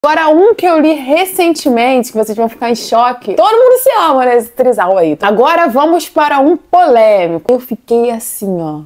Agora, um que eu li recentemente, que vocês vão ficar em choque. Todo mundo se ama nesse trisal aí. Agora vamos para um polêmico. Eu fiquei assim, ó.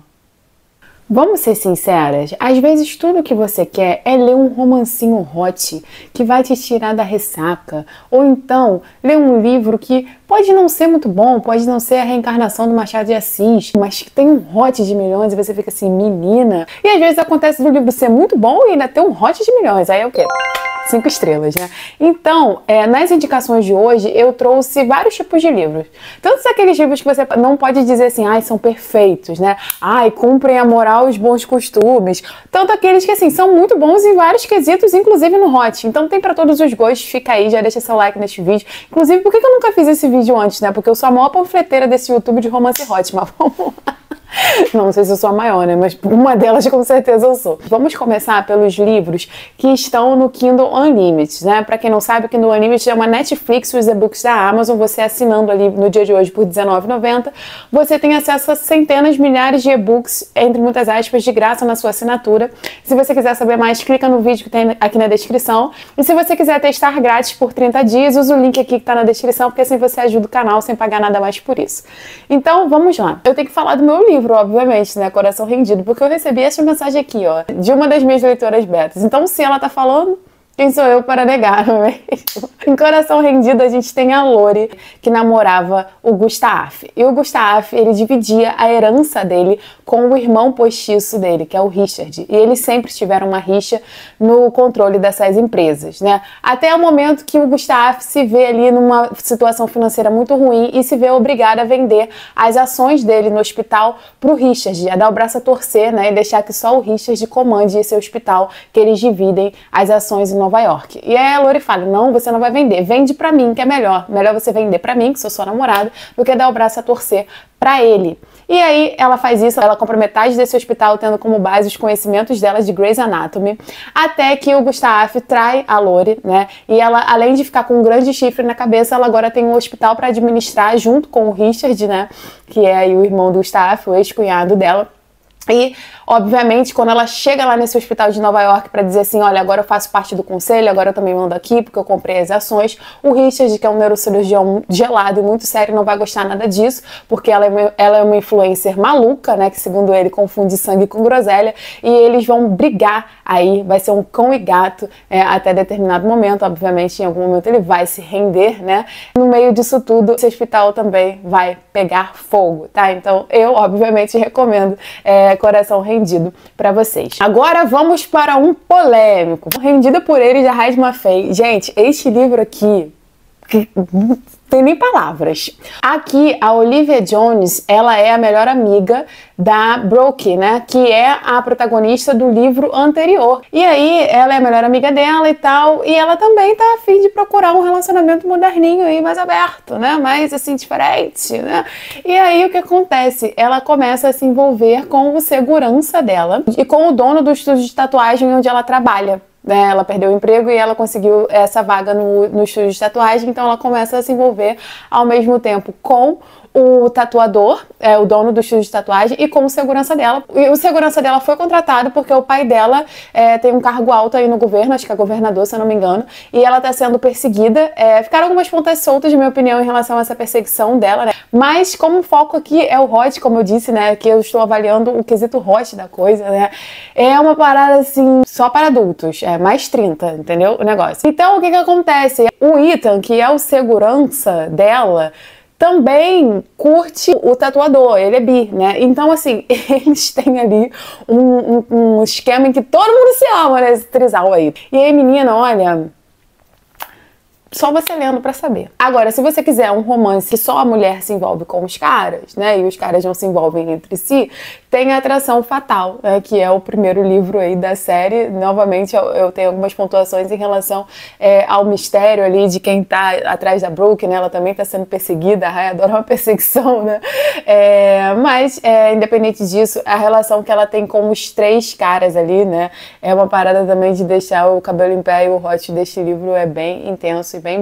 Vamos ser sinceras, às vezes tudo que você quer é ler um romancinho hot que vai te tirar da ressaca, ou então ler um livro que pode não ser muito bom, pode não ser a reencarnação do Machado de Assis, mas que tem um hot de milhões e você fica assim, menina. E às vezes acontece do livro ser muito bom e ainda ter um hot de milhões, aí é o quê? 5 estrelas, né? Então, nas indicações de hoje, eu trouxe vários tipos de livros. Tantos aqueles livros que você não pode dizer assim, ai, são perfeitos, né? Ai, cumprem a moral e os bons costumes. Tanto aqueles que, assim, são muito bons em vários quesitos, inclusive no hot. Então tem pra todos os gostos, fica aí, já deixa seu like neste vídeo. Inclusive, por que eu nunca fiz esse vídeo antes, né? Porque eu sou a maior panfleteira desse YouTube de romance hot, mas vamos lá. Não sei se eu sou a maior, né? Mas uma delas com certeza eu sou. Vamos começar pelos livros que estão no Kindle Unlimited, né? Pra quem não sabe, o Kindle Unlimited é uma Netflix e os e-books da Amazon. Você assinando ali no dia de hoje por R$19,90, você tem acesso a centenas, milhares de e-books, entre muitas aspas, de graça na sua assinatura. Se você quiser saber mais, clica no vídeo que tem aqui na descrição. E se você quiser testar grátis por 30 dias, usa o link aqui que tá na descrição, porque assim você ajuda o canal sem pagar nada mais por isso. Então, vamos lá. Eu tenho que falar do meu livro, obviamente, né? Coração Rendido, porque eu recebi essa mensagem aqui, ó, de uma das minhas leitoras betas. Então, se ela tá falando, quem sou eu para negar, não é mesmo? Em Coração Rendido, a gente tem a Lori, que namorava o Gustaf. E o Gustaf, ele dividia a herança dele com o irmão postiço dele, que é o Richard. E eles sempre tiveram uma rixa no controle dessas empresas, né? Até o momento que o Gustaf se vê ali numa situação financeira muito ruim e se vê obrigado a vender as ações dele no hospital pro Richard, a dar o braço a torcer, né? E deixar que só o Richard comande esse hospital, que eles dividem as ações em Nova York. E aí a Lori fala, não, você não vai vender, vende pra mim, que é melhor. Melhor você vender pra mim, que sou sua namorada, do que dar o braço a torcer pra ele. E aí ela faz isso, ela compra metade desse hospital tendo como base os conhecimentos dela de Grey's Anatomy, até que o Gustaf trai a Lori, né? E ela, além de ficar com um grande chifre na cabeça, ela agora tem um hospital pra administrar junto com o Richard, né? Que é aí o irmão do Gustaf, o ex-cunhado dela. E, obviamente, quando ela chega lá nesse hospital de Nova York para dizer assim, olha, agora eu faço parte do conselho, agora eu também mando aqui porque eu comprei as ações, o Richard, que é um neurocirurgião gelado e muito sério, não vai gostar nada disso, porque ela é uma influencer maluca, né, que segundo ele confunde sangue com groselha, e eles vão brigar aí, vai ser um cão e gato até determinado momento, obviamente, em algum momento ele vai se render, né, no meio disso tudo, esse hospital também vai pegar fogo, tá? Então, eu, obviamente, recomendo Coração Rendido pra vocês. Agora vamos para um polêmico. Rendido por ele, de Arrasma Mafei. Gente, este livro aqui, que não tem nem palavras. Aqui, a Olivia Jones, ela é a melhor amiga da Brooke, né? Que é a protagonista do livro anterior. E aí, ela é a melhor amiga dela e tal, e ela também tá a fim de procurar um relacionamento moderninho aí, mais aberto, né? Mais, assim, diferente, né? E aí, o que acontece? Ela começa a se envolver com o segurança dela e com o dono do estúdio de tatuagem onde ela trabalha. Ela perdeu o emprego e ela conseguiu essa vaga no estúdio de tatuagem, então ela começa a se envolver ao mesmo tempo com o tatuador, o dono do estúdio de tatuagem, e com o segurança dela. E o segurança dela foi contratado porque o pai dela tem um cargo alto aí no governo, acho que é governador, se eu não me engano, e ela tá sendo perseguida. Ficaram algumas pontas soltas, de minha opinião, em relação a essa perseguição dela, né? Mas como o foco aqui é o hot, como eu disse, né, que eu estou avaliando o quesito hot da coisa, né, é uma parada, assim, só para adultos, mais 30, entendeu? O negócio. Então, o que que acontece? O Ethan, que é o segurança dela, também curte o tatuador, ele é bi, né? Então, assim, eles têm ali um esquema em que todo mundo se ama nesse trisal aí. E aí, menina, olha, só você lendo pra saber. Agora, se você quiser um romance que só a mulher se envolve com os caras, né, e os caras não se envolvem entre si, tem Atração Fatal, né, que é o primeiro livro aí da série. Novamente, eu tenho algumas pontuações em relação ao mistério ali de quem tá atrás da Brooke, né, ela também tá sendo perseguida, a Ray adora uma perseguição, né, mas, independente disso, a relação que ela tem com os três caras ali, né, é uma parada também de deixar o cabelo em pé, e o hot deste livro é bem intenso e bem bom.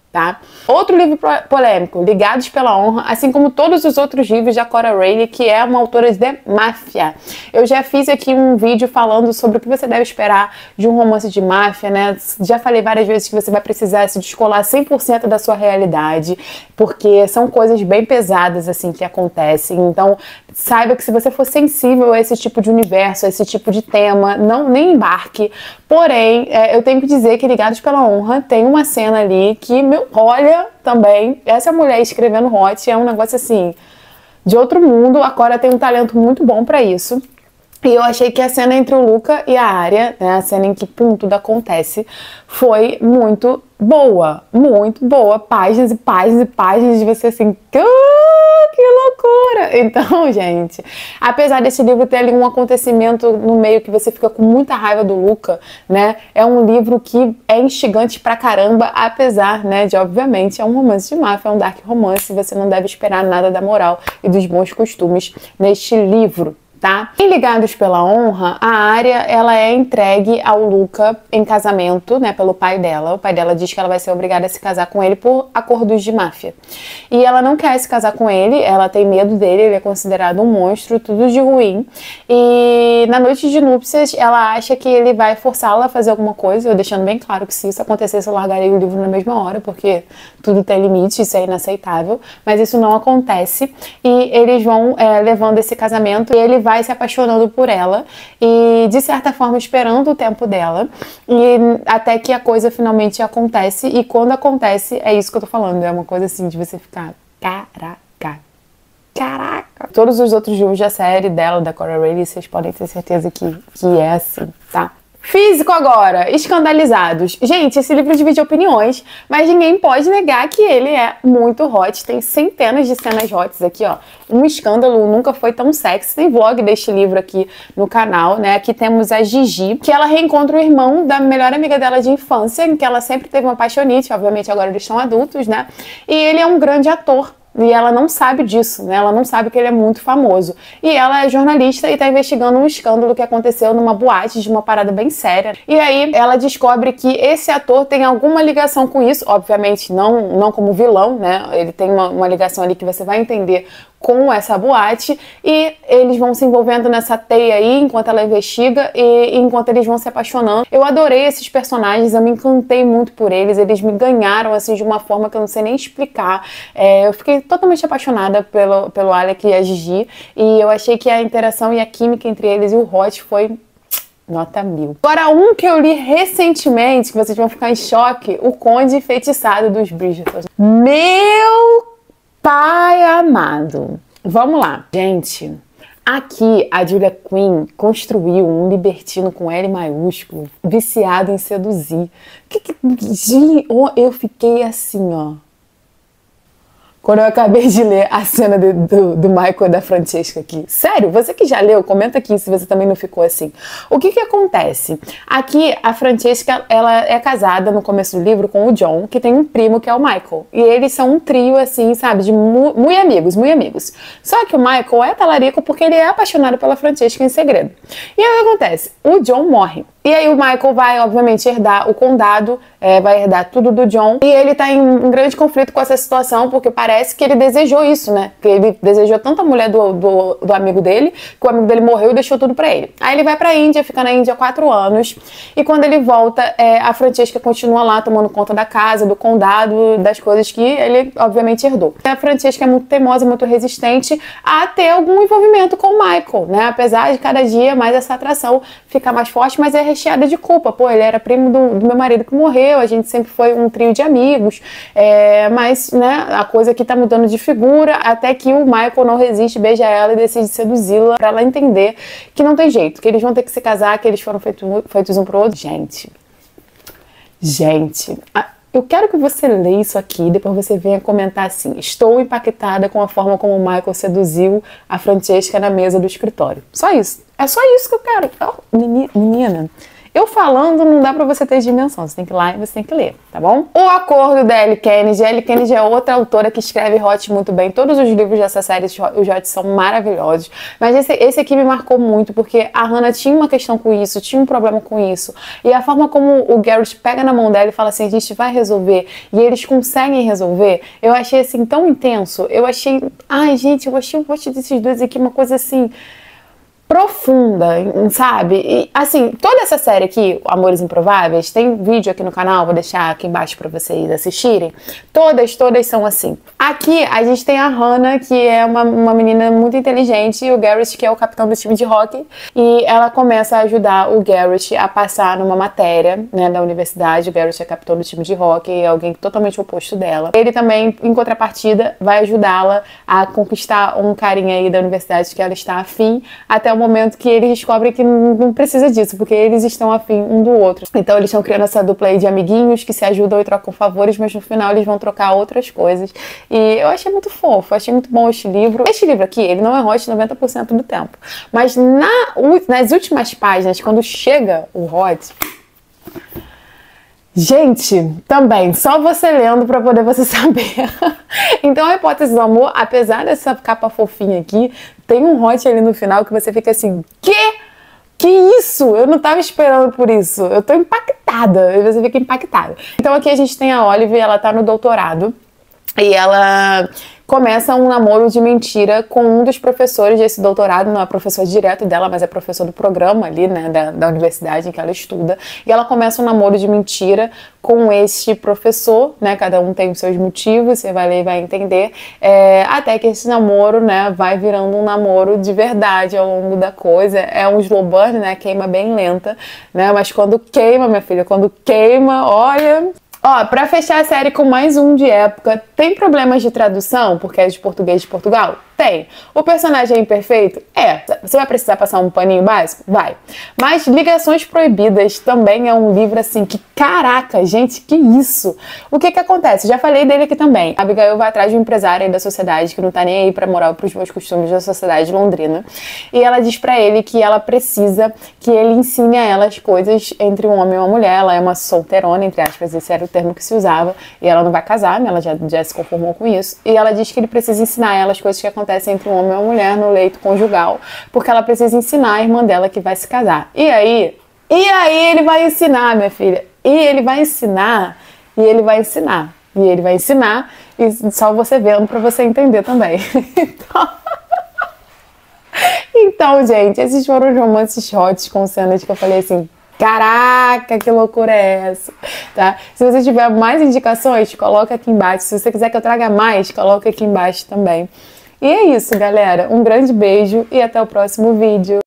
tá? Outro livro polêmico, Ligados pela Honra, assim como todos os outros livros da Cora Rae, que é uma autora de máfia. Eu já fiz aqui um vídeo falando sobre o que você deve esperar de um romance de máfia, né? Já falei várias vezes que você vai precisar se descolar 100% da sua realidade, porque são coisas bem pesadas, assim, que acontecem. Então, saiba que se você for sensível a esse tipo de universo, a esse tipo de tema, nem embarque. Porém, eu tenho que dizer que Ligados pela Honra tem uma cena ali que, olha, também, essa mulher escrevendo hot é um negócio assim, de outro mundo. A Cora tem um talento muito bom pra isso. E eu achei que a cena entre o Luca e a Arya, né, a cena em que tudo acontece, foi muito boa. Muito boa. Páginas e páginas e páginas de você assim, que loucura! Então, gente, apesar desse livro ter ali um acontecimento no meio que você fica com muita raiva do Luca, né, é um livro que é instigante pra caramba, apesar, né, de, obviamente, é um romance de máfia, é um dark romance, você não deve esperar nada da moral e dos bons costumes neste livro. Tá? Em Ligados pela Honra, a Arya, ela é entregue ao Luca em casamento, né, pelo pai dela. O pai dela diz que ela vai ser obrigada a se casar com ele por acordos de máfia. E ela não quer se casar com ele, ela tem medo dele, ele é considerado um monstro, tudo de ruim. E na noite de núpcias, ela acha que ele vai forçá-la a fazer alguma coisa, eu deixando bem claro que se isso acontecesse, eu largaria o livro na mesma hora, porque tudo tem limite, isso é inaceitável. Mas isso não acontece. E eles vão levando esse casamento e ele vai se apaixonando por ela e, de certa forma, esperando o tempo dela, e até que a coisa finalmente acontece. E quando acontece, é isso que eu tô falando, é uma coisa assim de você ficar, caraca. Todos os outros livros da série dela, da Cora Rae, vocês podem ter certeza que é assim, tá? Físico agora, Escandalizados. Gente, esse livro divide opiniões, mas ninguém pode negar que ele é muito hot. Tem centenas de cenas hots aqui, ó. Um escândalo nunca foi tão sexy. Tem vlog deste livro aqui no canal, né? Aqui temos a Gigi, que ela reencontra o irmão da melhor amiga dela de infância, em que ela sempre teve uma paixonite. Obviamente agora eles são adultos, né? E ele é um grande ator. E ela não sabe disso, né? Ela não sabe que ele é muito famoso. E ela é jornalista e tá investigando um escândalo que aconteceu numa boate de uma parada bem séria. E aí ela descobre que esse ator tem alguma ligação com isso. Obviamente não como vilão, né? Ele tem uma ligação ali que você vai entender com essa boate, e eles vão se envolvendo nessa teia aí enquanto ela investiga e enquanto eles vão se apaixonando. Eu adorei esses personagens, eu me encantei muito por eles me ganharam assim de uma forma que eu não sei nem explicar. Eu fiquei totalmente apaixonada pelo Alec e a Gigi, e eu achei que a interação e a química entre eles e o Hot foi nota 1000. Agora, um que eu li recentemente, que vocês vão ficar em choque, O Conde Enfeitiçado dos Bridgerton. Meu pai amado. Vamos lá. Gente, aqui a Julia Quinn construiu um libertino com L maiúsculo, viciado em seduzir. Eu fiquei assim, ó. Quando eu acabei de ler a cena do Michael e da Francesca aqui. Sério, você que já leu, comenta aqui se você também não ficou assim. O que acontece? Aqui, a Francesca, ela é casada no começo do livro com o John, que tem um primo que é o Michael. E eles são um trio, assim, sabe, de muito amigos. Só que o Michael é talarico porque ele é apaixonado pela Francesca em segredo. E aí o que acontece? O John morre. E aí o Michael vai, obviamente, herdar o condado, vai herdar tudo do John. E ele tá em um grande conflito com essa situação, porque parece que ele desejou isso, né? Que ele desejou tanto a mulher do amigo dele, que o amigo dele morreu e deixou tudo pra ele. Aí ele vai pra Índia, fica na Índia 4 anos. E quando ele volta, a Francesca continua lá tomando conta da casa, do condado, das coisas que ele, obviamente, herdou. A Francesca é muito teimosa, muito resistente a ter algum envolvimento com o Michael, né? Apesar de cada dia mais essa atração ficar mais forte, mas é recheada de culpa. Pô, ele era primo do meu marido que morreu, a gente sempre foi um trio de amigos, mas, né, a coisa aqui tá mudando de figura, até que o Michael não resiste, beija ela e decide seduzi-la pra ela entender que não tem jeito, que eles vão ter que se casar, que eles foram feitos um pro outro. Gente, eu quero que você leia isso aqui e depois você venha comentar assim: estou impactada com a forma como o Michael seduziu a Francesca na mesa do escritório. Só isso. É só isso que eu quero. Oh, menina, Eu falando não dá pra você ter dimensão, você tem que ir lá e você tem que ler, tá bom? O Acordo da Ellie Kennedy. A Ellie Kennedy é outra autora que escreve hot muito bem. Todos os livros dessa série, os hot são maravilhosos. Mas esse aqui me marcou muito, porque a Hannah tinha uma questão com isso, tinha um problema com isso. E a forma como o Garrett pega na mão dela e fala assim, a gente vai resolver, e eles conseguem resolver, eu achei assim tão intenso. Eu achei, ai gente, eu achei o hot desses dois aqui uma coisa assim profunda, sabe? E, assim, toda essa série aqui, Amores Improváveis, tem vídeo aqui no canal, vou deixar aqui embaixo pra vocês assistirem. Todas são assim. Aqui, a gente tem a Hannah, que é uma menina muito inteligente, e o Garrett, que é o capitão do time de hóquei, e ela começa a ajudar o Garrett a passar numa matéria, né, da universidade. O Garrett é capitão do time de hóquei, é alguém totalmente oposto dela. Ele também, em contrapartida, vai ajudá-la a conquistar um carinha aí da universidade que ela está afim, até o momento que eles descobrem que não precisa disso, porque eles estão afim um do outro. Então eles estão criando essa dupla aí de amiguinhos que se ajudam e trocam favores, mas no final eles vão trocar outras coisas. E eu achei muito fofo, achei muito bom este livro. Este livro aqui, ele não é hot 90% do tempo. Mas nas últimas páginas, quando chega o hot... Gente, também, só você lendo pra poder você saber. Então, a Hipótese do Amor, apesar dessa capa fofinha aqui, tem um hot ali no final que você fica assim, quê? Que isso? Eu não tava esperando por isso. Eu tô impactada. E você fica impactada. Então, aqui a gente tem a Olive, ela tá no doutorado. E ela começa um namoro de mentira com um dos professores desse doutorado, não é professor direto dela, mas é professor do programa ali, né, da universidade em que ela estuda. E ela começa um namoro de mentira com este professor, né, cada um tem os seus motivos, você vai ler e vai entender, até que esse namoro, né, vai virando um namoro de verdade ao longo da coisa. É um slow burn, né, queima bem lenta, né, mas quando queima, minha filha, quando queima, olha... Ó, pra fechar a série com mais um de época, tem problemas de tradução, porque é de português de Portugal? Tem. O personagem é imperfeito? É. Você vai precisar passar um paninho básico? Vai. Mas Ligações Proibidas também é um livro assim que, caraca, gente, que isso? O que que acontece? Já falei dele aqui também. A Abigail vai atrás de um empresário aí da sociedade que não tá nem aí pra moral pros meus costumes da sociedade londrina. E ela diz pra ele que ela precisa que ele ensine a ela as coisas entre um homem e uma mulher. Ela é uma solteirona, entre aspas, esse era o termo que se usava. E ela não vai casar, né? Ela já se conformou com isso. E ela diz que ele precisa ensinar ela as coisas que acontecem entre um homem e uma mulher no leito conjugal, porque ela precisa ensinar a irmã dela que vai se casar. E aí ele vai ensinar, minha filha. E ele vai ensinar, e ele vai ensinar, e ele vai ensinar, e só você vendo pra você entender também. Então, gente, esses foram os romances hot com cenas que eu falei assim, caraca, que loucura é essa, tá? Se você tiver mais indicações, coloca aqui embaixo. Se você quiser que eu traga mais, coloca aqui embaixo também. E é isso, galera. Um grande beijo e até o próximo vídeo.